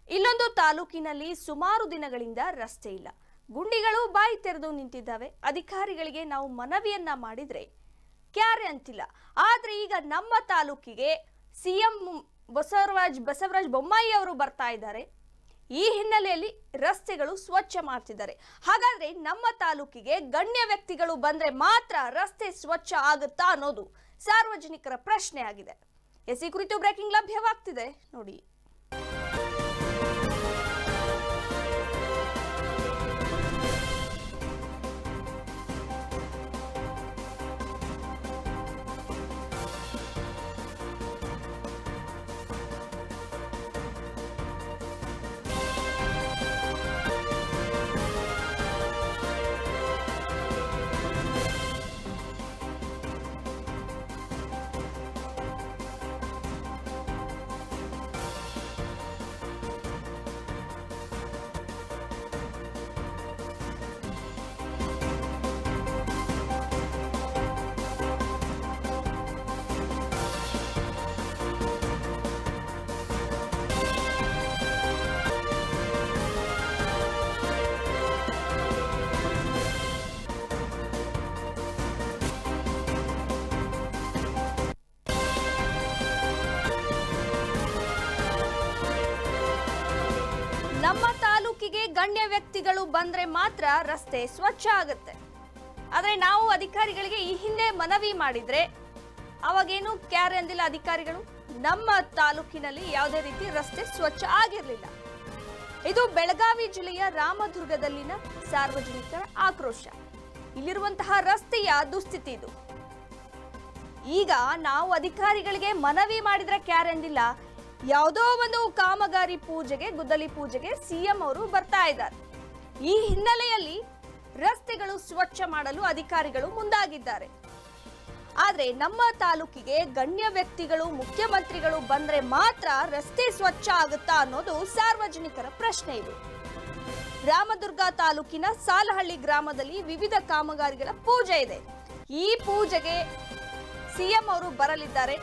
ಇಲ್ಲೊಂದು ತಾಲೂಕಿನಲ್ಲಿ ಸುಮಾರು ದಿನಗಳಿಂದ ರಸ್ತೆ ಇಲ್ಲ. ಗುಂಡಿಗಳು ಬಾಯಿ ತೆರೆದು ನಿಂತಿದ್ದಾವೆ. ಅಧಿಕಾರಿಗಳಿಗೆ ನಾವು ಮನವಿಯನ್ನ ಮಾಡಿದ್ರೆ ಕ್ಯಾರೆ ಅಂತಿಲ್ಲ. ಆದ್ರೆ ಈಗ ನಮ್ಮ ತಾಲೂಕಿಗೆ ಸಿಎಂ ಬಸವರಾಜ ಬೊಮ್ಮಾಯಿ ಅವರು ಬರ್ತಾ ಇದ್ದಾರೆ. ಈ ಹಿನ್ನೆಲೆಯಲ್ಲಿ ರಸ್ತೆಗಳು ಸ್ವಚ್ಛ ಮಾಡ್ತಿದ್ದಾರೆ. ಹಾಗಾದ್ರೆ ನಮ್ಮ ತಾಲೂಕಿಗೆ ಗಣ್ಯ ವ್ಯಕ್ತಿಗಳು ಬಂದ್ರೆ ಮಾತ್ರ ರಸ್ತೆ ಸ್ವಚ್ಛ ಆಗುತ್ತಾ ಅನ್ನೋದು ಸಾರ್ವಜನಿಕರ ಪ್ರಶ್ನೆ ಆಗಿದೆ. ಈ ಕುರಿತು ಬ್ರೇಕಿಂಗ್ ಲಭ್ಯವಾಗ್ತಿದೆ ನೋಡಿ. ನಮ್ಮ ತಾಲೂಕಿಗೆ ಗಣ್ಯ ವ್ಯಕ್ತಿಗಳು ಬಂದ್ರೆ ಮಾತ್ರ ರಸ್ತೆ ಸ್ವಚ್ಛ ಆಗುತ್ತೆ. ಆದ್ರೆ ನಾವು ಅಧಿಕಾರಿಗಳಿಗೆ ಈ ಹಿಂದೆ ಮನವಿ ಮಾಡಿದ್ರೆ ಅವಾಗೇನು ಕ್ಯಾರೆ ಅಂದಿಲ್ಲ ಅಧಿಕಾರಿಗಳು. ನಮ್ಮ ತಾಲೂಕಿನಲ್ಲಿ ಯಾವುದೇ ರೀತಿ ರಸ್ತೆ ಸ್ವಚ್ಛ ಆಗಿರಲಿಲ್ಲ. ಇದು ಬೆಳಗಾವಿ ಜಿಲ್ಲೆಯ ರಾಮದುರ್ಗದಲ್ಲಿನ ಸಾರ್ವಜನಿಕರ ಆಕ್ರೋಶ. ಇಲ್ಲಿರುವಂತಹ ರಸ್ತೆಯ ದುಸ್ಥಿತಿ ಇದು. ಈಗ ನಾವು ಅಧಿಕಾರಿಗಳಿಗೆ ಮನವಿ ಮಾಡಿದ್ರೆ ಕ್ಯಾರೆ ಅಂದಿಲ್ಲ. ಯಾವುದೋ ಒಂದು ಕಾಮಗಾರಿ ಪೂಜೆಗೆ, ಗುದ್ದಲಿ ಪೂಜೆಗೆ ಸಿಎಂ ಅವರು ಬರ್ತಾ ಇದ್ದಾರೆ. ಈ ಹಿನ್ನೆಲೆಯಲ್ಲಿ ರಸ್ತೆಗಳು ಸ್ವಚ್ಛ ಮಾಡಲು ಅಧಿಕಾರಿಗಳು ಮುಂದಾಗಿದ್ದಾರೆ. ಆದ್ರೆ ನಮ್ಮ ತಾಲೂಕಿಗೆ ಗಣ್ಯ ವ್ಯಕ್ತಿಗಳು, ಮುಖ್ಯಮಂತ್ರಿಗಳು ಬಂದ್ರೆ ಮಾತ್ರ ರಸ್ತೆ ಸ್ವಚ್ಛ ಆಗುತ್ತಾ ಅನ್ನೋದು ಸಾರ್ವಜನಿಕರ ಪ್ರಶ್ನೆ ಇದು. ರಾಮದುರ್ಗ ತಾಲೂಕಿನ ಸಾಲಹಳ್ಳಿ ಗ್ರಾಮದಲ್ಲಿ ವಿವಿಧ ಕಾಮಗಾರಿಗಳ ಪೂಜೆ ಇದೆ. ಈ ಪೂಜೆಗೆ ಸಿಎಂ ಅವರು ಬರಲಿದ್ದಾರೆ.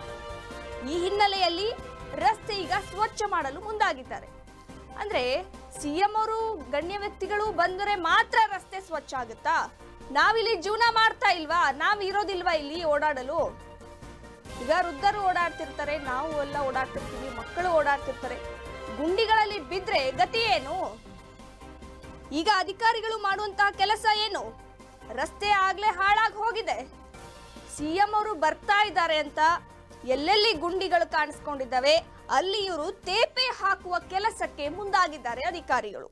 ಈ ಹಿನ್ನೆಲೆಯಲ್ಲಿ ರಸ್ತೆ ಈಗ ಸ್ವಚ್ಛ ಮಾಡಲು ಮುಂದಾಗಿದ್ದಾರೆ. ಅಂದ್ರೆ ಸಿಎಂ ಅವರು ಗಣ್ಯ ವ್ಯಕ್ತಿಗಳು ಬಂದರೆ ಮಾತ್ರ ರಸ್ತೆ ಸ್ವಚ್ಛ ಆಗುತ್ತಾ? ನಾವಿಲ್ಲಿ ಜೀವನ ಮಾಡ್ತಾ ಇಲ್ವಾ? ನಾವ್ ಇರೋದಿಲ್ವಾ ಇಲ್ಲಿ ಓಡಾಡಲು? ಈಗ ವೃದ್ಧರು ಓಡಾಡ್ತಿರ್ತಾರೆ, ನಾವು ಎಲ್ಲ ಓಡಾಡ್ತಿರ್ತೀವಿ, ಮಕ್ಕಳು ಓಡಾಡ್ತಿರ್ತಾರೆ. ಗುಂಡಿಗಳಲ್ಲಿ ಬಿದ್ರೆ ಗತಿ ಏನು? ಈಗ ಅಧಿಕಾರಿಗಳು ಮಾಡುವಂತಹ ಕೆಲಸ ಏನು? ರಸ್ತೆ ಆಗ್ಲೇ ಹಾಳಾಗಿ ಹೋಗಿದೆ. ಸಿಎಂ ಅವರು ಬರ್ತಾ ಇದ್ದಾರೆ ಅಂತ ಎಲ್ಲೆಲ್ಲಿ ಗುಂಡಿಗಳು ಕಾಣಿಸ್ಕೊಂಡಿದ್ದಾವೆ ಅಲ್ಲಿ ಇವರು ತೇಪೆ ಹಾಕುವ ಕೆಲಸಕ್ಕೆ ಮುಂದಾಗಿದ್ದಾರೆ ಅಧಿಕಾರಿಗಳು.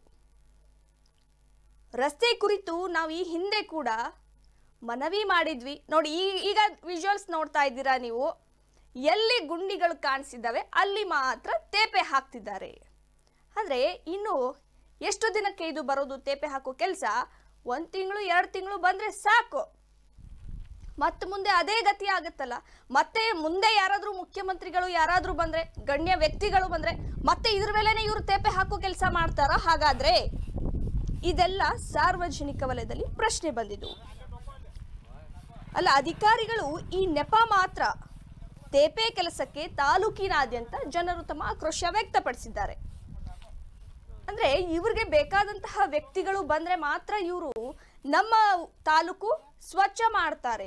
ರಸ್ತೆ ಕುರಿತು ನಾವು ಈ ಹಿಂದೆ ಕೂಡ ಮನವಿ ಮಾಡಿದ್ವಿ ನೋಡಿ. ಈಗ ವಿಜುವಲ್ಸ್ ನೋಡ್ತಾ ಇದ್ದೀರಾ ನೀವು. ಎಲ್ಲಿ ಗುಂಡಿಗಳು ಕಾಣಿಸಿದ್ದಾವೆ ಅಲ್ಲಿ ಮಾತ್ರ ತೇಪೆ ಹಾಕ್ತಿದ್ದಾರೆ. ಅಂದ್ರೆ ಇನ್ನು ಎಷ್ಟು ದಿನಕ್ಕೆ ಇದು ಬರೋದು ತೇಪೆ ಹಾಕೋ ಕೆಲಸ? 1 ತಿಂಗಳು 2 ತಿಂಗಳು ಬಂದ್ರೆ ಸಾಕು. ಮತ್ತೆ ಮುಂದೆ ಅದೇ ಗತಿ ಆಗುತ್ತಲ್ಲ. ಮತ್ತೆ ಮುಂದೆ ಯಾರಾದ್ರೂ ಮುಖ್ಯಮಂತ್ರಿಗಳು ಯಾರಾದ್ರೂ ಬಂದ್ರೆ, ಗಣ್ಯ ವ್ಯಕ್ತಿಗಳು ಬಂದ್ರೆ ಮತ್ತೆ ಇದ್ರ ಮೇಲೆನೆ ಇವರು ತೇಪೆ ಹಾಕೋ ಕೆಲಸ ಮಾಡ್ತಾರ? ಹಾಗಾದ್ರೆ ಇದೆಲ್ಲ ಸಾರ್ವಜನಿಕ ವಲಯದಲ್ಲಿ ಪ್ರಶ್ನೆ ಬಂದಿದ್ದು ಅಲ್ಲ. ಅಧಿಕಾರಿಗಳು ಈ ನೆಪ ಮಾತ್ರ ತೇಪೆ ಕೆಲಸಕ್ಕೆ ತಾಲೂಕಿನಾದ್ಯಂತ ಜನರು ತಮ್ಮ ಆಕ್ರೋಶ ವ್ಯಕ್ತಪಡಿಸಿದ್ದಾರೆ. ಅಂದ್ರೆ ಇವ್ರಿಗೆ ಬೇಕಾದಂತಹ ವ್ಯಕ್ತಿಗಳು ಬಂದ್ರೆ ಮಾತ್ರ ಇವರು ನಮ್ಮ ತಾಲೂಕು ಸ್ವಚ್ಛ ಮಾಡ್ತಾರೆ.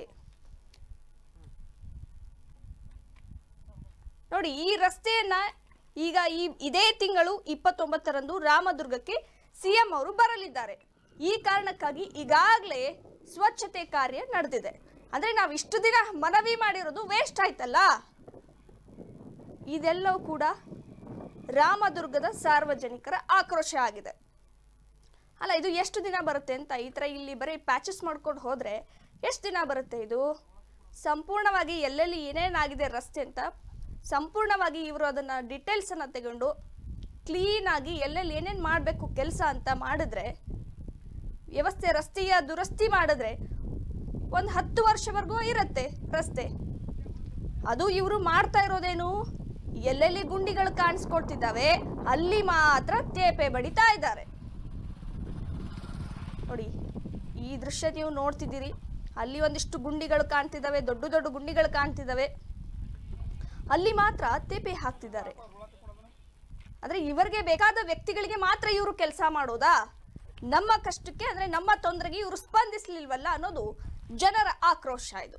ನೋಡಿ, ಈ ರಸ್ತೆಯನ್ನ ಈಗ ಇದೇ ತಿಂಗಳು 29ರಂದು ರಾಮದುರ್ಗಕ್ಕೆ ಸಿಎಂ ಅವರು ಬರಲಿದ್ದಾರೆ. ಈ ಕಾರಣಕ್ಕಾಗಿ ಈಗಾಗಲೇ ಸ್ವಚ್ಛತೆ ಕಾರ್ಯ ನಡೆದಿದೆ. ಅಂದ್ರೆ ನಾವು ಇಷ್ಟು ದಿನ ಮನವಿ ಮಾಡಿರೋದು ವೇಸ್ಟ್ ಆಯ್ತಲ್ಲ. ಇದೆಲ್ಲವೂ ಕೂಡ ರಾಮದುರ್ಗದ ಸಾರ್ವಜನಿಕರ ಆಕ್ರೋಶ ಆಗಿದೆ. ಅಲ್ಲ, ಇದು ಎಷ್ಟು ದಿನ ಬರುತ್ತೆ ಅಂತ ಈ ಥರ ಇಲ್ಲಿ ಬರೀ ಪ್ಯಾಚಸ್ ಮಾಡ್ಕೊಂಡು ಹೋದರೆ ಎಷ್ಟು ದಿನ ಬರುತ್ತೆ? ಇದು ಸಂಪೂರ್ಣವಾಗಿ ಎಲ್ಲೆಲ್ಲಿ ಏನೇನಾಗಿದೆ ರಸ್ತೆ ಅಂತ ಸಂಪೂರ್ಣವಾಗಿ ಇವರು ಅದನ್ನು ಡೀಟೇಲ್ಸನ್ನು ತಗೊಂಡು ಕ್ಲೀನಾಗಿ ಎಲ್ಲೆಲ್ಲಿ ಏನೇನು ಮಾಡಬೇಕು ಕೆಲಸ ಅಂತ ಮಾಡಿದ್ರೆ, ವ್ಯವಸ್ಥೆ ರಸ್ತೆಯ ದುರಸ್ತಿ ಮಾಡಿದ್ರೆ ಒಂದು 10 ವರ್ಷವರೆಗೂ ಇರುತ್ತೆ ರಸ್ತೆ. ಅದು ಇವರು ಮಾಡ್ತಾ ಇರೋದೇನು? ಎಲ್ಲೆಲ್ಲಿ ಗುಂಡಿಗಳು ಕಾಣಿಸ್ಕೊಳ್ತಿದ್ದಾವೆ ಅಲ್ಲಿ ಮಾತ್ರ ತೇಪೆ ಬಡಿತಾ ಇದ್ದಾರೆ. ನೋಡಿ, ಈ ದೃಶ್ಯ ನೀವು ನೋಡ್ತಿದ್ದೀರಿ. ಅಲ್ಲಿ ಒಂದಿಷ್ಟು ಗುಂಡಿಗಳು ಕಾಣ್ತಿದ್ದಾವೆ, ದೊಡ್ಡ ದೊಡ್ಡ ಗುಂಡಿಗಳು ಕಾಣ್ತಿದ್ದಾವೆ. ಅಲ್ಲಿ ಮಾತ್ರ ತೇಪೆ ಹಾಕ್ತಿದ್ದಾರೆ. ಅಂದ್ರೆ ಇವರಿಗೆ ಬೇಕಾದ ವ್ಯಕ್ತಿಗಳಿಗೆ ಮಾತ್ರ ಇವರು ಕೆಲಸ ಮಾಡೋದಾ? ನಮ್ಮ ಕಷ್ಟಕ್ಕೆ ಅಂದ್ರೆ ನಮ್ಮ ತೊಂದರೆಗೆ ಇವರು ಸ್ಪಂದಿಸಲಿಲ್ವಲ್ಲ ಅನ್ನೋದು ಜನರ ಆಕ್ರೋಶ. ಇದು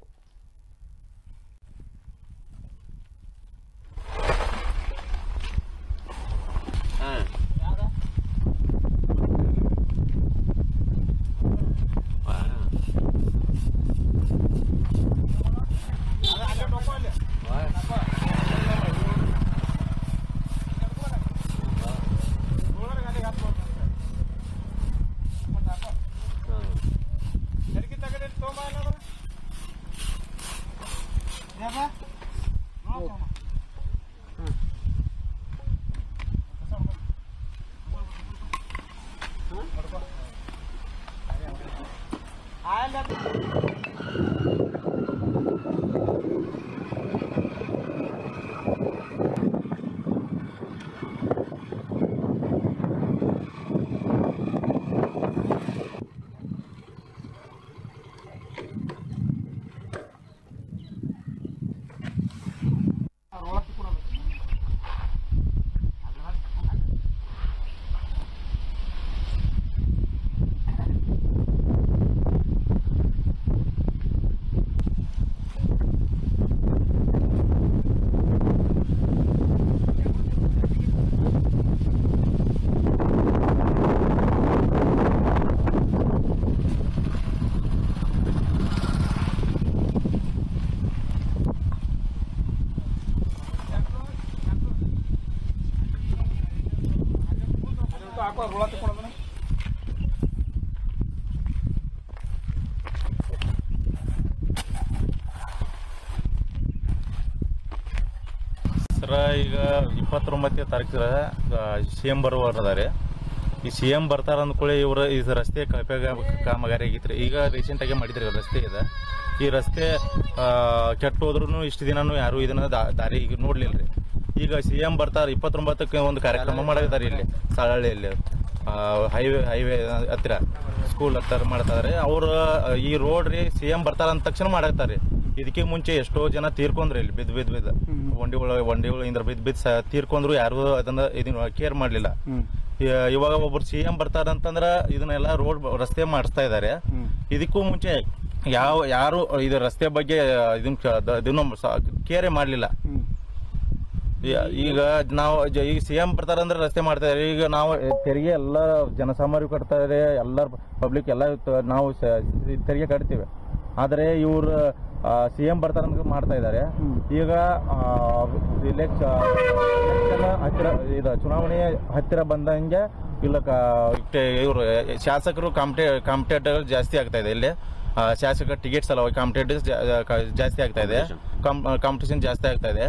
ಸರ, ಈಗ 29ನೇ ತಾರೀಕು CM ಬರುವವರದಾರೆ. ಈ CM ಬರ್ತಾರ ಅಂದ್ಕೊಳ್ಳಿ ಇವರು ಈ ರಸ್ತೆ ಕಾಮಗಾರಿ ಆಗಿತ್ತು. ಈಗ ರೀಸೆಂಟಾಗಿ ಮಾಡಿದ್ರಿ ರಸ್ತೆ ಇದೆ. ಈ ರಸ್ತೆ ಕೆಟ್ಟು ಹೋದ್ರೂ ಇಷ್ಟು ದಿನನೂ ಯಾರು ಇದನ್ನ ದಾರಿ ಈಗ ನೋಡ್ಲಿಲ್ಲ ರೀ. ಈಗ CM ಬರ್ತಾರೆ 29ಕ್ಕೆ ಒಂದು ಕಾರ್ಯಕ್ರಮ ಮಾಡಿದ್ದಾರೆ ಇಲ್ಲಿ ಸಾಳಹಳ್ಳಿಯಲ್ಲಿ, ಹೈವೇ ಹತ್ತಿರ ಸ್ಕೂಲ್ ಹತ್ತಿರ ಮಾಡ್ತಾರೆ ಅವರು. ಈ ರೋಡ್ ರೀ CM ಬರ್ತಾರ ಅಂದ ತಕ್ಷಣ ಮಾಡಾಕ್ತಾರೆ. ಇದಕ್ಕೆ ಮುಂಚೆ ಎಷ್ಟೋ ಜನ ತೀರ್ಕೊಂಡ್ರಿ ಇಲ್ಲಿ ಬಿದ್ದು ಒಂಡಿಗಳು ಇಂದ್ರ ಬಿದ್ದು ತೀರ್ಕೊಂಡ್ರು. ಯಾರು ಅದನ್ನ ಇದನ್ನ ಕೇರ್ ಮಾಡ್ಲಿಲ್ಲ. ಇವಾಗ ಒಬ್ರು CM ಬರ್ತಾರಂತಂದ್ರ ಇದನ್ನೆಲ್ಲ ರೋಡ್ ರಸ್ತೆ ಮಾಡಿಸ್ತಾ ಇದಾರೆ. ಇದಕ್ಕೂ ಮುಂಚೆ ಯಾರು ಇದು ರಸ್ತೆ ಬಗ್ಗೆ ಇದನ್ನ ಕೇರೆ ಮಾಡ್ಲಿಲ್ಲ. ಈಗ ನಾವು ಈಗ CM ಬರ್ತಾರಂದ್ರೆ ರಸ್ತೆ ಮಾಡ್ತಾ ಇದಾರೆ. ಈಗ ನಾವು ತೆರಿಗೆ ಎಲ್ಲ ಜನಸಾಮಾನ್ಯರು ಕಟ್ತಾ ಇದೆ, ಎಲ್ಲರ ಪಬ್ಲಿಕ್ ಎಲ್ಲ ನಾವು ತೆರಿಗೆ ಕಟ್ತೀವಿ. ಆದ್ರೆ ಇವ್ರು CM ಬರ್ತಾರಂತ ಮಾಡ್ತಾ ಇದ್ದಾರೆ. ಈಗ ಹತ್ತಿರ ಇದು ಚುನಾವಣೆ ಹತ್ತಿರ ಬಂದಂಗೆ ಇಲ್ಲ ಇವರು ಶಾಸಕರು ಕಾಂಪಿಟೇಟರ್ ಜಾಸ್ತಿ ಆಗ್ತಾ ಇದೆ. ಇಲ್ಲಿ ಶಾಸಕರ ಟಿಕೆಟ್ ಸಲುವಾಗಿ ಕಾಂಪಿಟೇಟರ್ ಜಾಸ್ತಿ ಆಗ್ತಾ ಇದೆ, ಕಾಂಪಿಟೇಷನ್ ಜಾಸ್ತಿ ಆಗ್ತಾ ಇದೆ.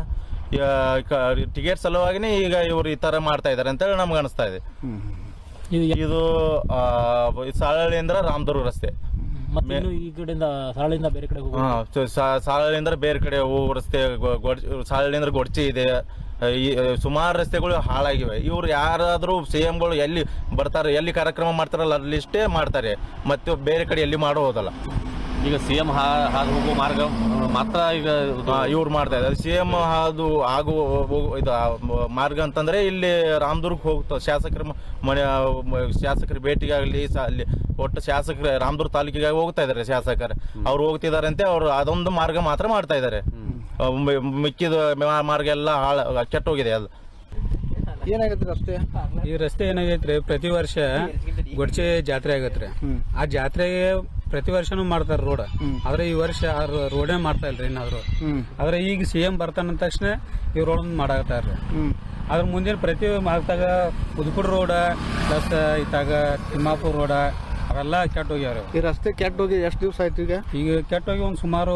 ಟಿಕೆಟ್ ಸಲುವಾಗಿನೇ ಈಗ ಇವರು ಈ ತರ ಮಾಡ್ತಾ ಇದಾರೆ ಅಂತ ನಮ್ಗೆ ಅನಿಸ್ತಾ ಇದೆ. ಇದು ಸಾಳಹಳ್ಳಿಯಿಂದ ರಾಮದುರ್ಗ ರಸ್ತೆ, ಈ ಕಡೆಯಿಂದ ಸಾಳಹಳ್ಳಿಯಿಂದ ಬೇರೆ ಕಡೆ ಸಾಳಹಳ್ಳಿಯಿಂದ ಬೇರೆ ಕಡೆ ಹೋಗೋ ರಸ್ತೆ, ಸಾಳಹಳ್ಳಿಯಿಂದ ಗೊಡ್ಚಿ ಇದೆ. ಸುಮಾರು ರಸ್ತೆಗಳು ಹಾಳಾಗಿವೆ. ಇವ್ರು ಯಾರಾದ್ರೂ CMಗಳು ಎಲ್ಲಿ ಬರ್ತಾರೆ, ಎಲ್ಲಿ ಕಾರ್ಯಕ್ರಮ ಮಾಡ್ತಾರಲ್ಲ ಅಲ್ಲಿಷ್ಟೇ ಮಾಡ್ತಾರೆ, ಮತ್ತೆ ಬೇರೆ ಕಡೆ ಎಲ್ಲಿ ಮಾಡೋದಲ್ಲ. ಈಗ CM ಹಾದು ಹೋಗೋ ಮಾರ್ಗ ಮಾತ್ರ ಈಗ ಇವ್ರು ಮಾಡ್ತಾ ಇದ್ದಾರೆ. CM ಹಾದು ಇದು ಮಾರ್ಗ ಅಂತಂದ್ರೆ ಇಲ್ಲಿ ರಾಮದುರ್ಗ ಹೋಗ್ತಾ ಶಾಸಕರ ಭೇಟಿಗಾಗಲಿ ಅಲ್ಲಿ ಒಟ್ಟು ಶಾಸಕರು ರಾಮದುರ್ಗ ತಾಲೂಕಿಗಾಗಿ ಹೋಗ್ತಾ ಇದಾರೆ ಶಾಸಕರು. ಅವ್ರು ಹೋಗ್ತಿದಾರೆ ಅಂತ ಅವ್ರು ಅದೊಂದು ಮಾರ್ಗ ಮಾತ್ರ ಮಾಡ್ತಾ ಇದಾರೆ. ಮಿಕ್ಕಿದ ಮಾರ್ಗ ಎಲ್ಲ ಕೆಟ್ಟೋಗಿದೆ. ಅದು ಏನಾಗತ್ರಿ ರಸ್ತೆ? ಈ ರಸ್ತೆ ಏನಾಗೈತ್ರಿ, ಪ್ರತಿ ವರ್ಷ ಗೊಡ್ಚೆ ಜಾತ್ರೆ ಆಗತ್ರಿ. ಆ ಜಾತ್ರೆಗೆ ಪ್ರತಿ ವರ್ಷನೂ ಮಾಡ್ತಾರ ರೋಡ್. ಆದ್ರೆ ಈ ವರ್ಷ ರೋಡೇ ಮಾಡ್ತಾ ಇಲ್ರಿ ಏನಾದ್ರು. ಆದ್ರೆ ಈಗ CM ಬರ್ತಾನ ತಕ್ಷಣ ಈ ರೋಡ್ ಮಾಡಾಕತ್ತಾರ್ರಿ. ಅದ್ರ ಮುಂದಿನ ಪ್ರತಿ ಮಾರ್ತಾಗ ಉದ್ಕುಡ್ ರೋಡ ಪ್ಲಸ್ ಇತ್ತಾಗ ತಿಮ್ಮಾಪುರ್ ರೋಡ ಅವೆಲ್ಲ ಕೆಟ್ಟ ಹೋಗ್ಯಾರ. ಈ ರಸ್ತೆ ಕೆಟ್ಟ ಹೋಗಿ ಎಷ್ಟು ದಿವಸ ಆಯ್ತು? ಈಗ ಕೆಟ್ಟ ಹೋಗಿ ಒಂದ್ ಸುಮಾರು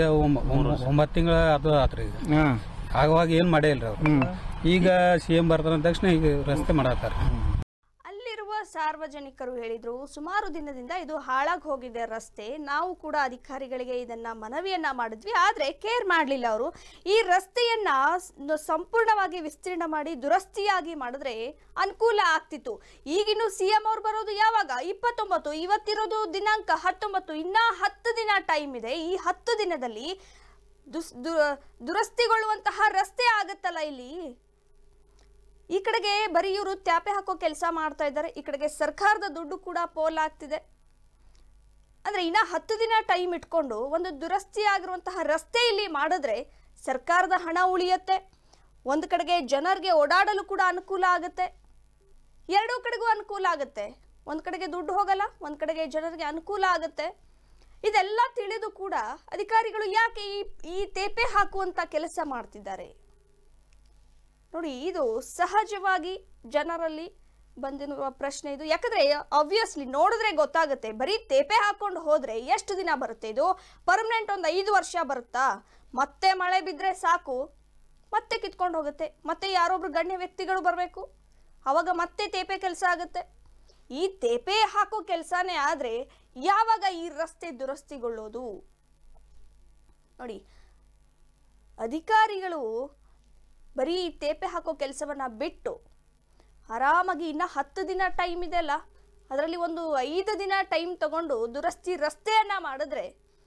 9 ತಿಂಗಳ ಅದು ಆತ್ರಿ. ಆವಾಗ ಏನ್ ಮಾಡೇ ಇಲ್ರಿ ಅವ್ರು. ಈಗ CM ಬರ್ತಾರ ತಕ್ಷಣ ಈಗ ರಸ್ತೆ ಮಾಡಾತಾರ. ಅಲ್ಲಿರುವ ಸಾರ್ವಜನಿಕರು ಹೇಳಿದ್ರು, ಸುಮಾರು ದಿನದಿಂದ ಇದು ಹಾಳಾಗಿ ಹೋಗಿದೆ ರಸ್ತೆ. ನಾವು ಕೂಡ ಅಧಿಕಾರಿಗಳಿಗೆ ಇದನ್ನ ಮನವಿಯನ್ನ ಮಾಡಿದ್ವಿ, ಆದ್ರೆ ಕೇರ್ ಮಾಡಲಿಲ್ಲ ಅವರು. ಈ ರಸ್ತೆಯನ್ನ ಸಂಪೂರ್ಣವಾಗಿ ವಿಸ್ತೀರ್ಣ ಮಾಡಿ ದುರಸ್ತಿಯಾಗಿ ಮಾಡಿದ್ರೆ ಅನುಕೂಲ ಆಗ್ತಿತ್ತು. ಈಗಿನ್ನು CM ಅವ್ರು ಬರೋದು ಯಾವಾಗ? 29. ಇವತ್ತಿರೋದು ದಿನಾಂಕ 19. ಇನ್ನ 10 ದಿನ ಟೈಮ್ ಇದೆ. ಈ 10 ದಿನದಲ್ಲಿ ದುರಸ್ತಿಗೊಳ್ಳುವಂತಹ ರಸ್ತೆ ಆಗತ್ತಲ್ಲ ಇಲ್ಲಿ. ಈ ಕಡೆಗೆ ಬರೀ ಇವರು ತ್ಯಾಪೆ ಹಾಕೋ ಕೆಲಸ ಮಾಡ್ತಾ ಇದ್ದಾರೆ, ಈ ಕಡೆಗೆ ಸರ್ಕಾರದ ದುಡ್ಡು ಕೂಡ ಪೋಲಾಗ್ತಿದೆ. ಅಂದ್ರೆ ಇನ್ನ 10 ದಿನ ಟೈಮ್ ಇಟ್ಕೊಂಡು ಒಂದು ದುರಸ್ತಿ ಆಗಿರುವಂತಹ ರಸ್ತೆ ಇಲ್ಲಿ ಮಾಡಿದ್ರೆ ಸರ್ಕಾರದ ಹಣ ಉಳಿಯುತ್ತೆ, ಒಂದು ಕಡೆಗೆ ಜನರಿಗೆ ಓಡಾಡಲು ಕೂಡ ಅನುಕೂಲ ಆಗುತ್ತೆ, ಎರಡೂ ಕಡೆಗೂ ಅನುಕೂಲ ಆಗುತ್ತೆ. ಒಂದು ಕಡೆಗೆ ದುಡ್ಡು ಹೋಗಲ್ಲ, ಒಂದು ಕಡೆಗೆ ಜನರಿಗೆ ಅನುಕೂಲ ಆಗುತ್ತೆ. ಇದೆಲ್ಲ ತಿಳಿದು ಕೂಡ ಅಧಿಕಾರಿಗಳು ಯಾಕೆ ಈ ತೇಪೆ ಹಾಕುವಂತ ಕೆಲಸ ಮಾಡ್ತಿದ್ದಾರೆ ನೋಡಿ. ಇದು ಸಹಜವಾಗಿ ಜನರಲ್ಲಿ ಬಂದಿರುವ ಪ್ರಶ್ನೆ ಇದು. ಯಾಕಂದ್ರೆ ಆಬ್ವಿಯಸ್ಲಿ ನೋಡಿದ್ರೆ ಗೊತ್ತಾಗುತ್ತೆ, ಬರೀ ತೇಪೆ ಹಾಕೊಂಡು ಹೋದ್ರೆ ಎಷ್ಟು ದಿನ ಬರುತ್ತೆ ಇದು? ಪರ್ಮನೆಂಟ್ ಒಂದು 5 ವರ್ಷ ಬರುತ್ತಾ? ಮತ್ತೆ ಮಳೆ ಬಿದ್ದರೆ ಸಾಕು, ಮತ್ತೆ ಕಿತ್ಕೊಂಡು ಹೋಗುತ್ತೆ, ಮತ್ತೆ ಯಾರೊಬ್ರು ಗಣ್ಯ ವ್ಯಕ್ತಿಗಳು ಬರಬೇಕು, ಅವಾಗ ಮತ್ತೆ ತೇಪೆ ಕೆಲಸ ಆಗುತ್ತೆ. ಈ ತೇಪೆ ಹಾಕೋ ಕೆಲಸನೇ ಆದ್ರೆ ಯಾವಾಗ ಈ ರಸ್ತೆ ದುರಸ್ತಿಗೊಳ್ಳೋದು? ನೋಡಿ, ಅಧಿಕಾರಿಗಳು ಬರೀ ತೇಪೆ ಹಾಕೋ ಕೆಲಸವನ್ನ ಬಿಟ್ಟು ಆರಾಮಾಗಿ ಇನ್ನ 10 ದಿನ ಟೈಮ್ ಇದೆಲ್ಲ, ಅದರಲ್ಲಿ ಒಂದು 5 ದಿನ ಟೈಮ್ ತಗೊಂಡು ದುರಸ್ತಿ ರಸ್ತೆಯನ್ನ ಮಾಡಿದ್ರೆ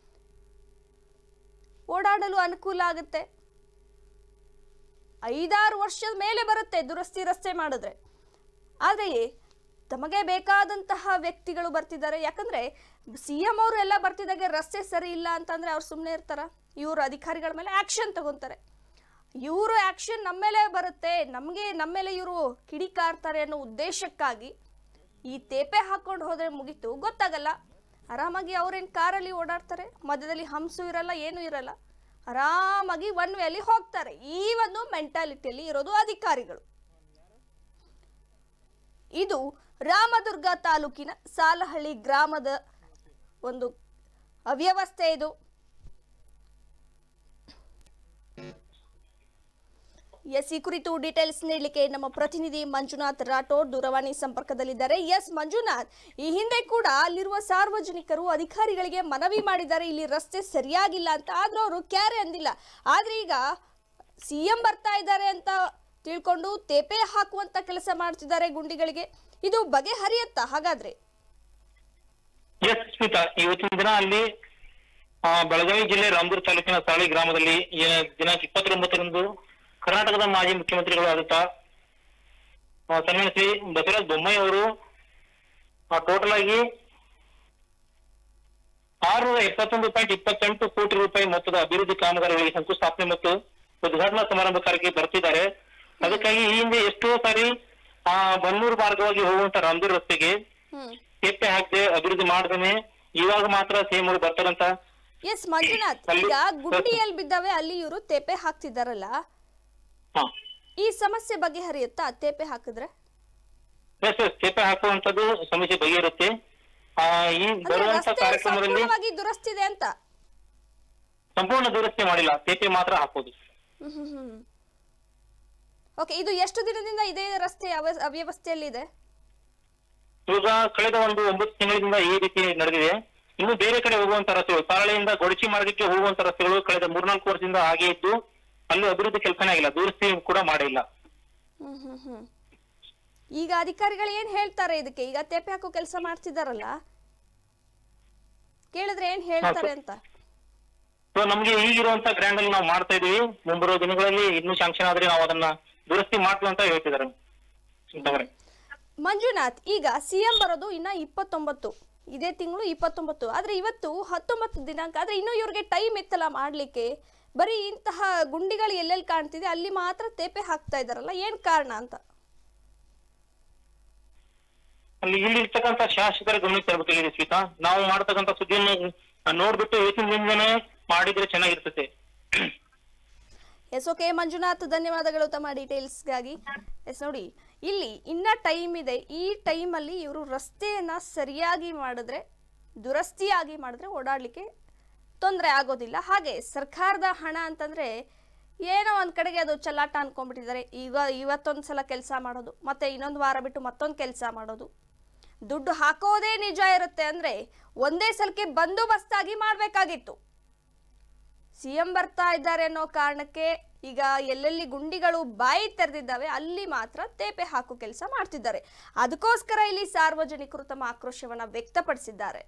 ಓಡಾಡಲು ಅನುಕೂಲ ಆಗುತ್ತೆ. 5-6 ವರ್ಷದ ಮೇಲೆ ಬರುತ್ತೆ ದುರಸ್ತಿ ರಸ್ತೆ ಮಾಡಿದ್ರೆ. ಆದರೆ ತಮಗೆ ಬೇಕಾದಂತಹ ವ್ಯಕ್ತಿಗಳು ಬರ್ತಿದ್ದಾರೆ. ಯಾಕಂದ್ರೆ CM ಅವರು ಎಲ್ಲ ಬರ್ತಿದ್ದಾಗೆ ರಸ್ತೆ ಸರಿ ಇಲ್ಲ ಅಂತಂದ್ರೆ ಅವ್ರು ಸುಮ್ಮನೆ ಇರ್ತಾರ? ಇವರು ಅಧಿಕಾರಿಗಳ ಮೇಲೆ ಆಕ್ಷನ್ ತಗೊಂತಾರೆ. ಇವರು ಆಕ್ಷನ್ ನಮ್ಮ ಮೇಲೆ ಬರುತ್ತೆ, ನಮ್ಮ ಮೇಲೆ ಇವರು ಕಿಡಿಕಾರ್ತಾರೆ ಅನ್ನೋ ಉದ್ದೇಶಕ್ಕಾಗಿ ಈ ತೇಪೆ ಹಾಕೊಂಡು ಹೋದ್ರೆ ಮುಗೀತು, ಗೊತ್ತಾಗಲ್ಲ. ಆರಾಮಾಗಿ ಅವ್ರೇನು ಕಾರಲ್ಲಿ ಓಡಾಡ್ತಾರೆ, ಮಧ್ಯದಲ್ಲಿ ಹಂಸು ಇರಲ್ಲ, ಏನೂ ಇರಲ್ಲ, ಆರಾಮಾಗಿ ಒನ್ ವೇಲಿ ಹೋಗ್ತಾರೆ. ಈ ಒಂದು ಮೆಂಟಾಲಿಟಿಯಲ್ಲಿ ಇರೋದು ಅಧಿಕಾರಿಗಳು. ಇದು ರಾಮದುರ್ಗ ತಾಲೂಕಿನ ಸಾಲಹಳ್ಳಿ ಗ್ರಾಮದ ಒಂದು ಅವ್ಯವಸ್ಥೆ ಇದು. ಎಸ್, ಈ ಕುರಿತು ಡೀಟೇಲ್ಸ್ ನೀಡಲಿಕ್ಕೆ ನಮ್ಮ ಪ್ರತಿನಿಧಿ ಮಂಜುನಾಥ್ ರಾಠೋಡ್ ದೂರವಾಣಿ ಸಂಪರ್ಕದಲ್ಲಿದ್ದಾರೆ. ಎಸ್ ಮಂಜುನಾಥ್, ಈ ಹಿಂದೆ ಕೂಡ ಅಲ್ಲಿರುವ ಸಾರ್ವಜನಿಕರು ಅಧಿಕಾರಿಗಳಿಗೆ ಮನವಿ ಮಾಡಿದ್ದಾರೆ ಇಲ್ಲಿ ರಸ್ತೆ ಸರಿಯಾಗಿಲ್ಲ ಅಂತ, ಆದ್ರೂ ಅವರು ಕ್ಯಾರೆ ಅಂದಿಲ್ಲ. ಆದ್ರೆ ಈಗ CM ಬರ್ತಾ ಇದ್ದಾರೆ ಅಂತ ತಿಳ್ಕೊಂಡು ತೇಪೆ ಹಾಕುವಂತ ಕೆಲಸ ಮಾಡ್ತಿದ್ದಾರೆ ಗುಂಡಿಗಳಿಗೆ. ಇದು ಬಗೆಹರಿಯತ್ತಾ ಹಾಗಾದ್ರೆ? ಎಸ್ ಸ್ಮಿತಾ, ಇವತ್ತಿನ ದಿನ ಅಲ್ಲಿ ಬೆಳಗಾವಿ ಜಿಲ್ಲೆ ರಾಮದುರ್ಗ ತಾಲೂಕಿನ ಸಾಳಿ ಗ್ರಾಮದಲ್ಲಿ ದಿನಾಂಕ 29ರಂದು ಕರ್ನಾಟಕದ ಮಾಜಿ ಮುಖ್ಯಮಂತ್ರಿಗಳು ಆದಂತ ಸನ್ಮಾನ್ಯ ಶ್ರೀ ಬಸವರಾಜ ಬೊಮ್ಮಾಯಿ ಅವರು ಟೋಟಲ್ ಆಗಿ 671.28 ಕೋಟಿ ರೂಪಾಯಿ ಮೊತ್ತದ ಅಭಿವೃದ್ಧಿ ಕಾಮಗಾರಿಗಳಿಗೆ ಶಂಕುಸ್ಥಾಪನೆ ಮತ್ತು ಉದ್ಘಾಟನಾ ಸಮಾರಂಭ ಕಾರ್ಯಕ್ಕೆ ಬರ್ತಿದ್ದಾರೆ. ಅದಕ್ಕಾಗಿ ಈ ಹಿಂದೆ ಎಷ್ಟೋ ಸಾರಿ ಬನ್ನೂರು ಮಾರ್ಗವಾಗಿ ಹೋಗುವಂತ ರಾಮದುರ್ಗ ರಸ್ತೆಗೆ ತೇಪೆ ಹಾಕದೆ ಅಭಿವೃದ್ಧಿ ಮಾಡದೇನೆ ಇವಾಗ ಮಾತ್ರ CM ಅವರು ಬರ್ತಾರಂತ. ಎಸ್ ಮಂಜುನಾಥ್, ಈಗ ಗುಂಡಿಯಲ್ಲಿ ಬಿದ್ದಾವೆ ಅಲ್ಲಿ ಇವರು ತೇಪೆ ಹಾಕ್ತಿದ್ದಾರಲ್ಲ, ಈ ಸಮಸ್ಯೆ ಬಗೆಹರಿಯುತ್ತಾ ತೇಪೆ ಹಾಕಿದ್ರೆ? ತೇಪೆ ಹಾಕುವಂತದ್ದು ಸಮಸ್ಯೆ ಬಗೆಹರುತ್ತೆ. ಈ ಬರುವಂತ ಕಾರ್ಯಕ್ರಮದಲ್ಲಿ ದುರಸ್ತಿದೆ ಅಂತ ಸಂಪೂರ್ಣ ದುರಸ್ತಿ ಮಾಡಿಲ್ಲ, ತೇಪೆ ಮಾತ್ರ ಹಾಕೋದು. ಓಕೆ, ಇದು ಎಷ್ಟು ದಿನದಿಂದ ಇದೇ ರಸ್ತೆ ಅವ್ಯವಸ್ಥೆಯಲ್ಲಿ ಇದೆ? ಈಗ ಕಳೆದ ಒಂದು 9 ತಿಂಗಳಿಂದ ಈ ರೀತಿ ನಡೆದಿದೆ. ಇನ್ನು ಬೇರೆ ಕಡೆ ಹೋಗುವಂತ ರಸ್ತೆಗಳು, ಸಾರಳೆಯಿಂದ ಗೊಡಚಿ ಮಾರ್ಗಕ್ಕೆ ಹೋಗುವಂತ ರಸ್ತೆಗಳು ಕಳೆದ 3-4 ವರ್ಷದಿಂದ ಹಾಗೆ ಇದ್ದು ಅಲ್ಲಿ ಅಭಿವೃದ್ಧಿ ಕೆಲಸನೇ ಆಗಿಲ್ಲ, ದುರಸ್ತಿ ಕೂಡ ಮಾಡಿಲ್ಲ. ಈಗ ಅಧಿಕಾರಿಗಳು ಏನ್ ಹೇಳ್ತಾರೆ ಇದಕ್ಕೆ? ಈಗ ತೇಪೆ ಹಾಕೋ ಕೆಲಸ ಮಾಡ್ತಿದಾರಲ್ಲ, ಕೇಳಿದ್ರೆ ಏನ್ ಹೇಳ್ತಾರೆ ಅಂತ? ನಮ್ಗೆ ಈಗಿರುವಂತ ಗ್ರ್ಯಾಂಡ್ ಅಲ್ಲಿ ನಾವು ಮಾಡ್ತಾ ಇದೀವಿ, ಮುಂಬರುವ ದಿನಗಳಲ್ಲಿ ಇನ್ನೂ ಶಾಂಕ್ಷನ್ ಆದ್ರೆ ನಾವು ಅದನ್ನ ದುರಸ್ತಿ ಮಾಡ್ತೀವಿ ಅಂತ ಹೇಳ್ತಿದ್ದಾರೆ. ಮಂಜುನಾಥ್, ಈಗ CM ಬರೋದು ಇನ್ನ 29, ಇದೇ ತಿಂಗಳು 29, ಆದ್ರೆ ಇವತ್ತು 19 ದಿನಾಂಕ. ಆದ್ರೆ ಇನ್ನು ಇವ್ರಿಗೆ ಟೈಮ್ ಇತ್ತಲ್ಲ ಮಾಡ್ಲಿಕ್ಕೆ. ಬರೀ ಇಂತಹ ಗುಂಡಿಗಳು ಎಲ್ಲೆಲ್ಲಿ ಕಾಣ್ತಿದೆ ಅಲ್ಲಿ ಮಾತ್ರ ತೇಪೆ ಹಾಕ್ತಾ ಇದಾರಲ್ಲ, ಏನ್ ಕಾರಣ ಅಂತ? ಅಲ್ಲಿ ಇಲ್ಲಿ ಇರ್ತಕ್ಕಂಥ ಶಾಸಕರ ಗಮನಕ್ಕೆ ತರಬೇಕಾಗಿದೆ ಸ್ಮಿತಾ. ನಾವು ಮಾಡ್ತಕ್ಕಂಥ ಸುದ್ದಿಯನ್ನು ನೋಡ್ಬಿಟ್ಟು ಯೋಚನೆಯಿಂದನೇ ಮಾಡಿದ್ರೆ ಚೆನ್ನಾಗಿರ್ತದೆ. ಎಸ್, ಓಕೆ ಮಂಜುನಾಥ್, ಧನ್ಯವಾದಗಳು ತಮ್ಮ ಡೀಟೇಲ್ಸ್ಗಾಗಿ. ಎಸ್, ನೋಡಿ ಇಲ್ಲಿ ಇನ್ನ ಟೈಮ್ ಇದೆ. ಈ ಟೈಮಲ್ಲಿ ಇವರು ರಸ್ತೆಯನ್ನ ಸರಿಯಾಗಿ ಮಾಡಿದ್ರೆ, ದುರಸ್ತಿಯಾಗಿ ಮಾಡಿದ್ರೆ ಓಡಾಡ್ಲಿಕ್ಕೆ ತೊಂದರೆ ಆಗೋದಿಲ್ಲ. ಹಾಗೆ ಸರ್ಕಾರದ ಹಣ ಅಂತಂದ್ರೆ ಏನೋ ಒಂದ್ ಕಡೆಗೆ ಅದು ಚಲ್ಲಾಟ ಅನ್ಕೊಂಡ್ಬಿಟ್ಟಿದ್ದಾರೆ. ಇವತ್ತೊಂದು ಸಲ ಕೆಲಸ ಮಾಡೋದು, ಮತ್ತೆ ಇನ್ನೊಂದು ವಾರ ಬಿಟ್ಟು ಮತ್ತೊಂದು ಕೆಲಸ ಮಾಡೋದು. ದುಡ್ಡು ಹಾಕೋದೇ ನಿಜ ಇರುತ್ತೆ ಅಂದ್ರೆ ಒಂದೇ ಸಲಕ್ಕೆ ಬಂದೋಬಸ್ತಾಗಿ ಮಾಡ್ಬೇಕಾಗಿತ್ತು. CM ಬರ್ತಾ ಇದ್ದಾರೆ ಅನ್ನೋ ಕಾರಣಕ್ಕೆ ಈಗ ಎಲ್ಲೆಲ್ಲಿ ಗುಂಡಿಗಳು ಬಾಯಿ ತೆರೆದಿದ್ದಾವೆ ಅಲ್ಲಿ ಮಾತ್ರ ತೇಪೆ ಹಾಕೋ ಕೆಲಸ ಮಾಡ್ತಿದ್ದಾರೆ. ಅದಕ್ಕೋಸ್ಕರ ಇಲ್ಲಿ ಸಾರ್ವಜನಿಕರು ತಮ್ಮ ಆಕ್ರೋಶವನ್ನ ವ್ಯಕ್ತಪಡಿಸಿದ್ದಾರೆ.